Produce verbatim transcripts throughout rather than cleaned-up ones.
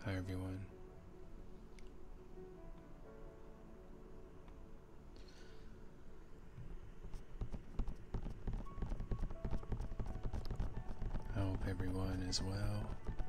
Hi everyone. I hope everyone is well.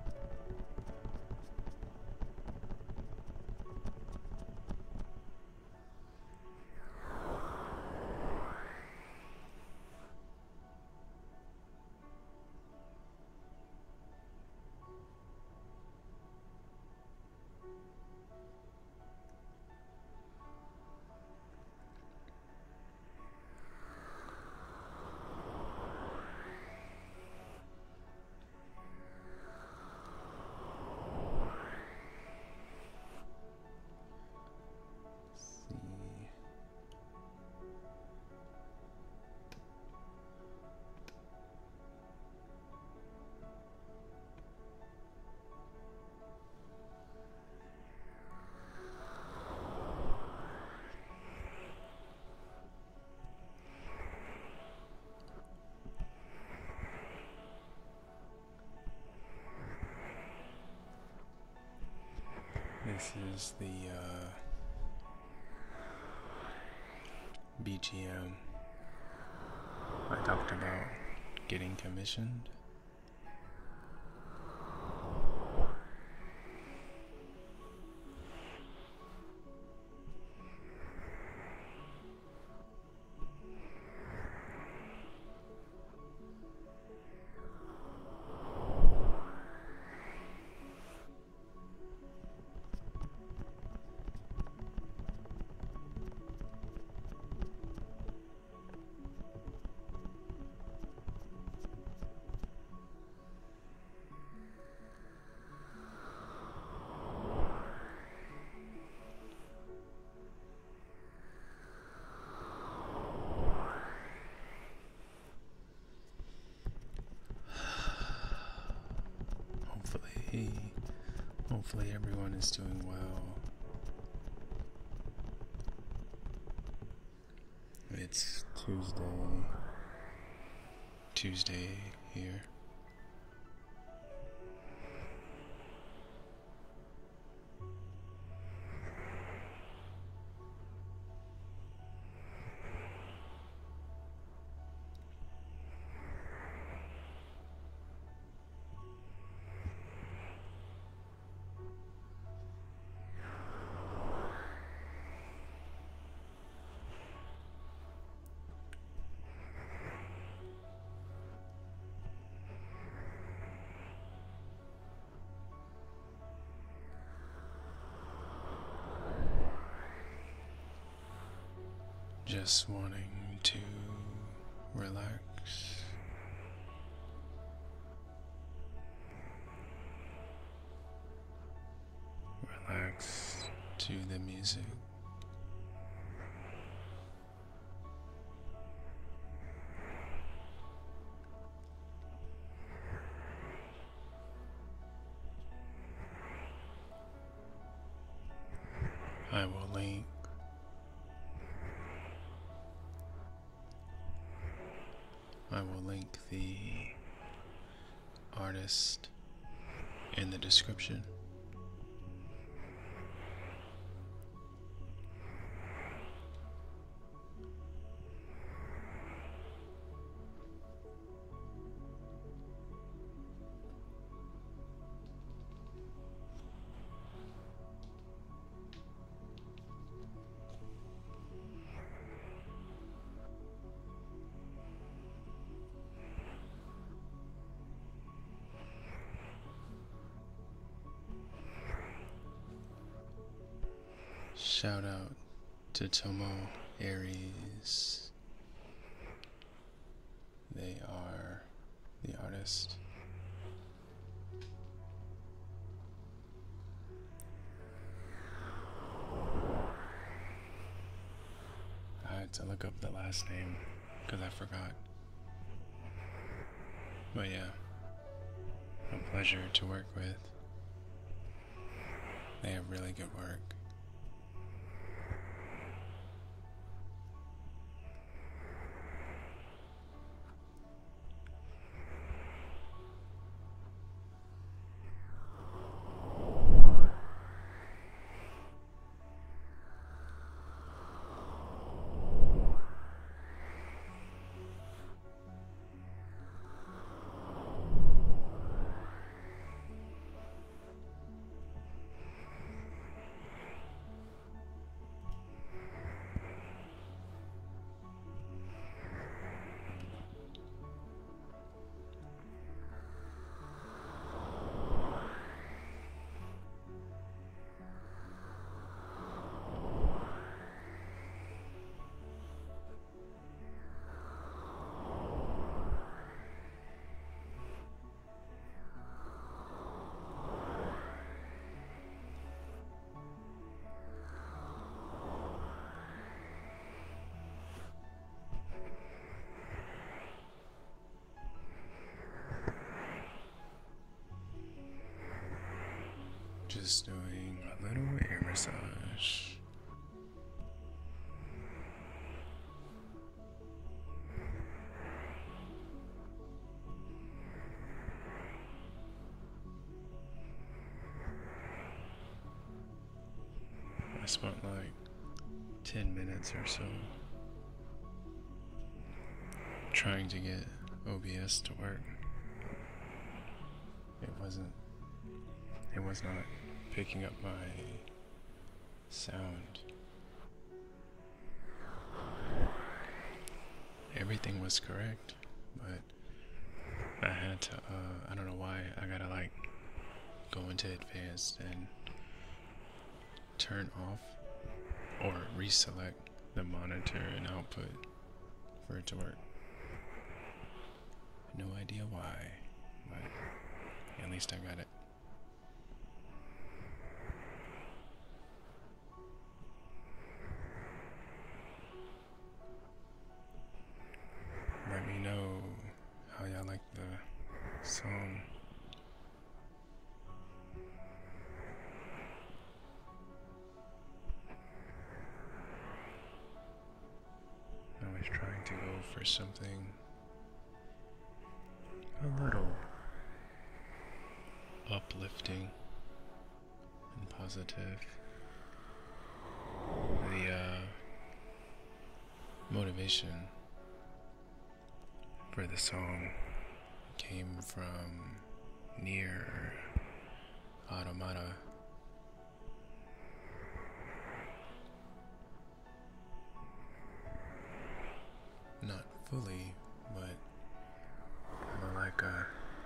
This is the uh, B G M I talked about getting commissioned. Hopefully, hopefully everyone is doing well. It's Tuesday, Tuesday here. Just wanting to relax. Relax to the music. I will link I will link the artist in the description. Shout out to Tomo Aries. They are the artist. I had to look up the last name because I forgot. But yeah, a pleasure to work with. They have really good work. Just doing a little air massage. I spent like ten minutes or so trying to get O B S to work. It wasn't, it was not picking up my sound. Everything was correct, but I had to, uh, I don't know why, I gotta like go into advanced and turn off or reselect the monitor and output for it to work. No idea why, but at least I got it. Let me know how y'all like the song. I was trying to go for something a little uplifting and positive. The uh, motivation for the song came from Near Automata. Not fully, but more like a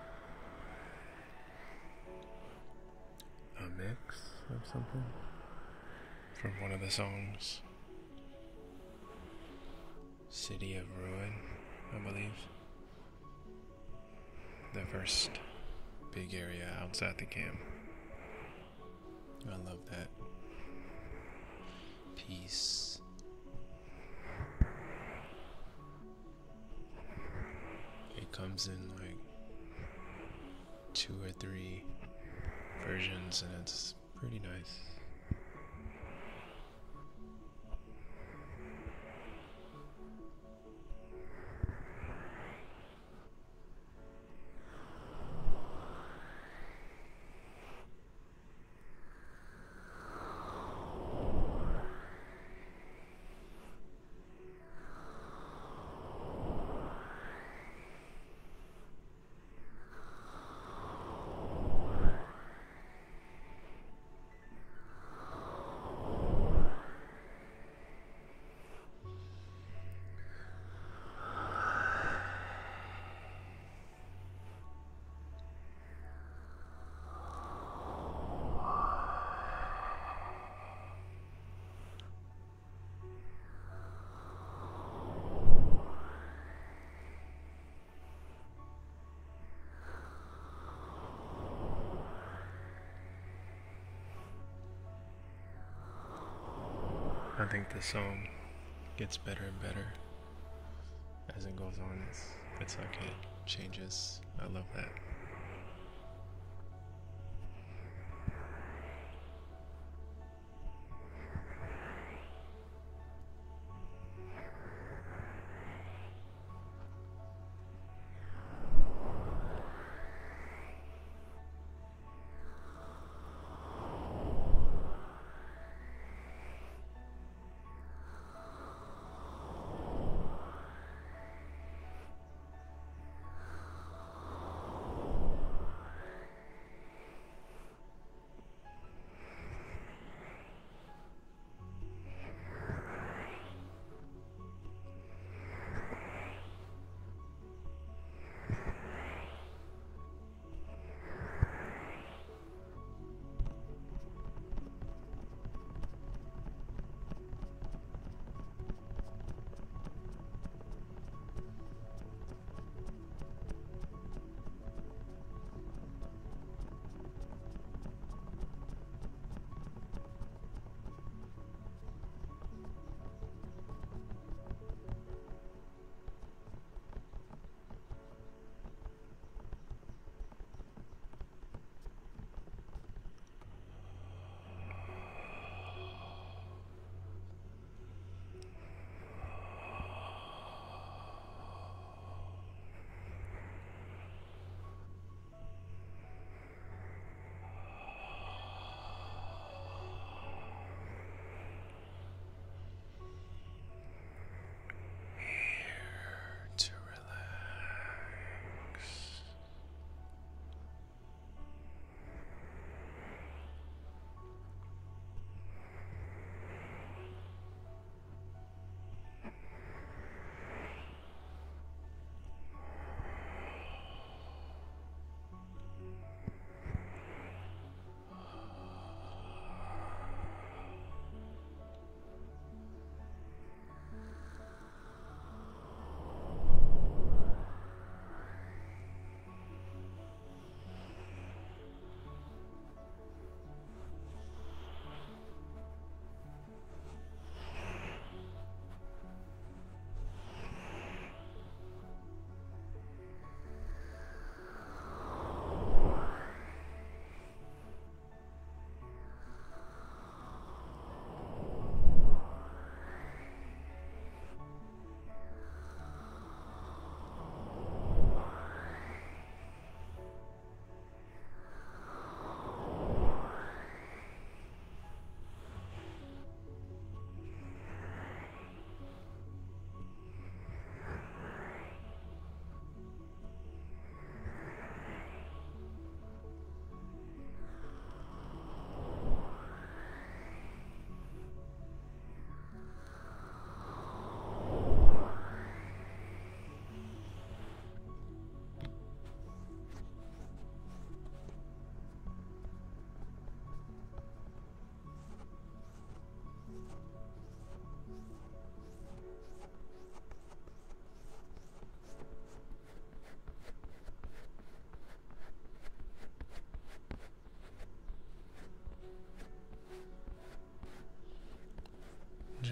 a mix of something from one of the songs. City of Ruin, I believe. The first big area outside the camp. I love that. Peace. It comes in like two or three versions and it's pretty nice. I think the song gets better and better as it goes on. It's, it's like it changes. I love that.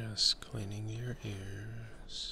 Just cleaning your ears.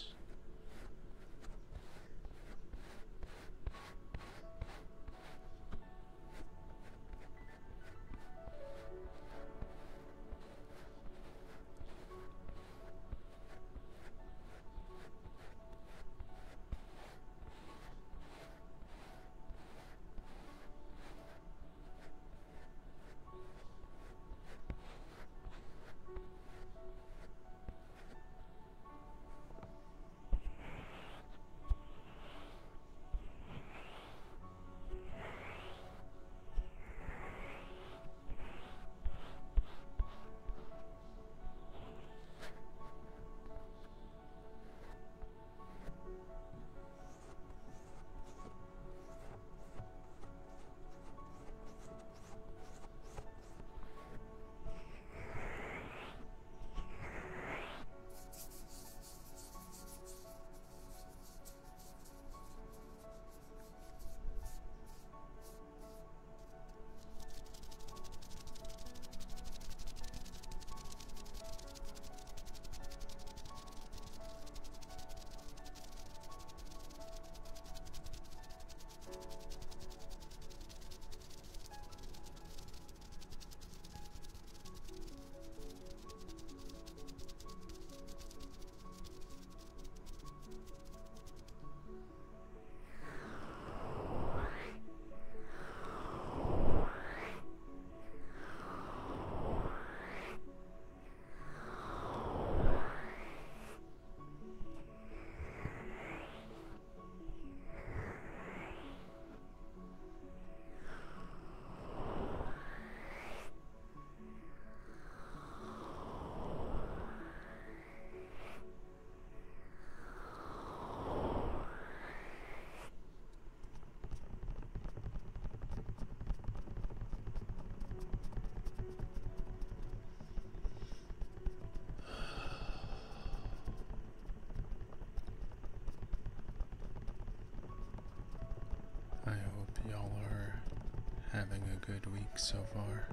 I hope y'all are having a good week so far.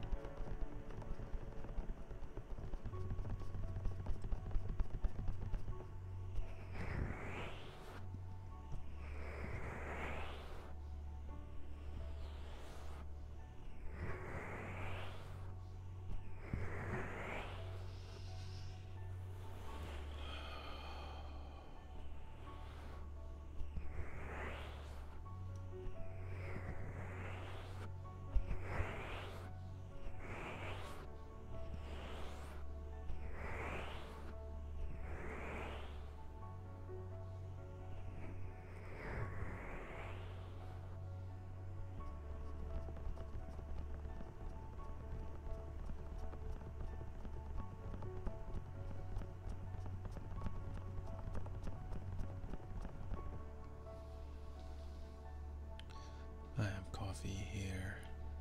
I have coffee here.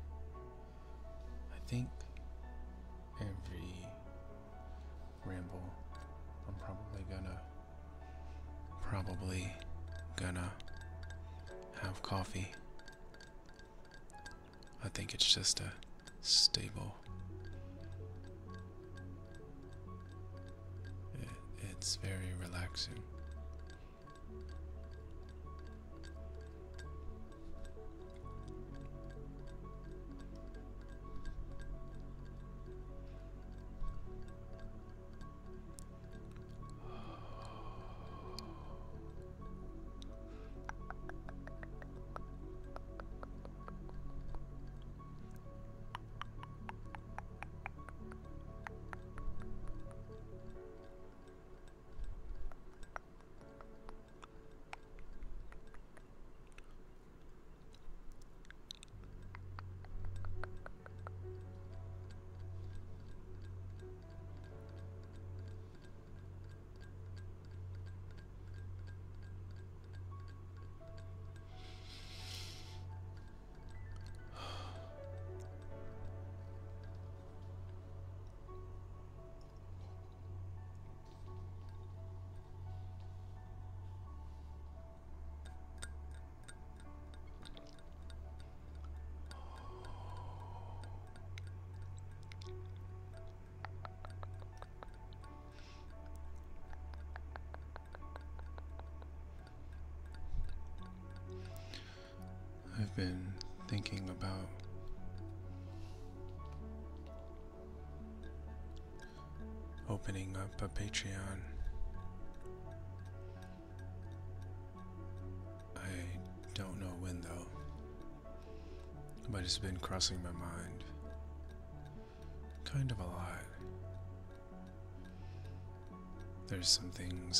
I think every ramble I'm probably gonna probably gonna have coffee. I think it's just a stable. It, it's very relaxing. I've been thinking about opening up a Patreon. I don't know when though, but it's been crossing my mind kind of a lot. There's some things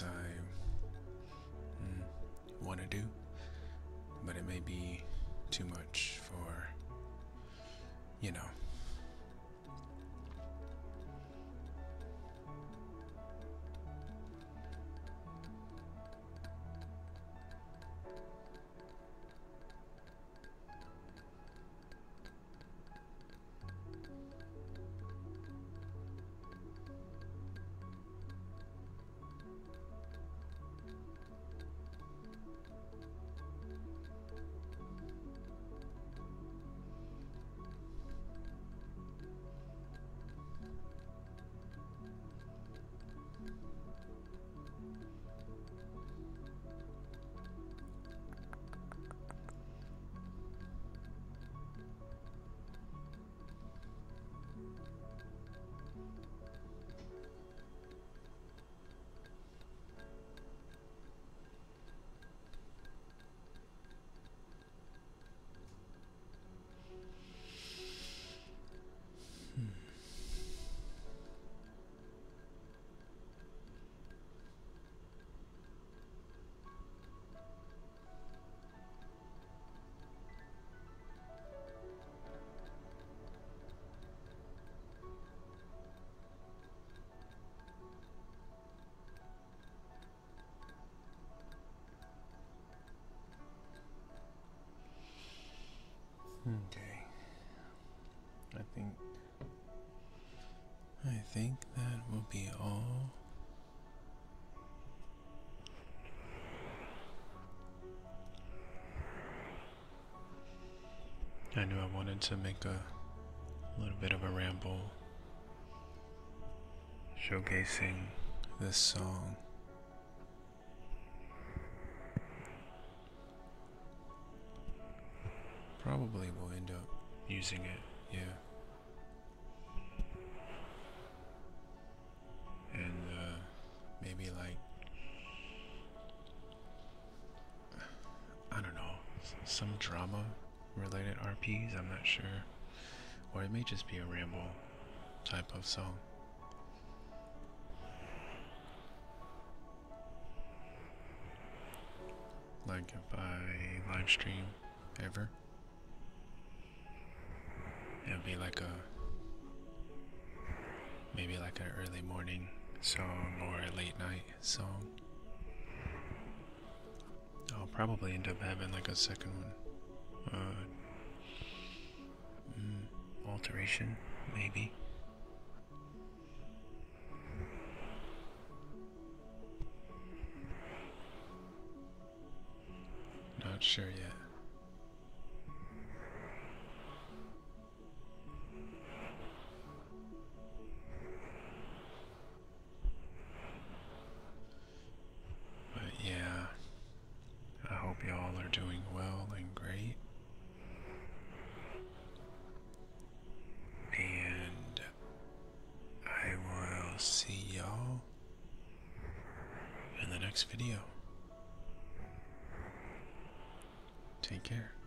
I mm, want to do, but it may be too much for, you know. Okay. I think I think that will be all. I knew I wanted to make a little bit of a ramble showcasing this song. Probably will end up using it, yeah. And uh, maybe like, I don't know, some drama related R Ps, I'm not sure. Or it may just be a ramble type of song. Like if I live stream ever, it'll be like a, maybe like an early morning song or a late night song. I'll probably end up having like a second one. Uh, mm, alteration, maybe. Not sure yet. But yeah, I hope y'all are doing well and great. And I will see y'all in the next video. Take care.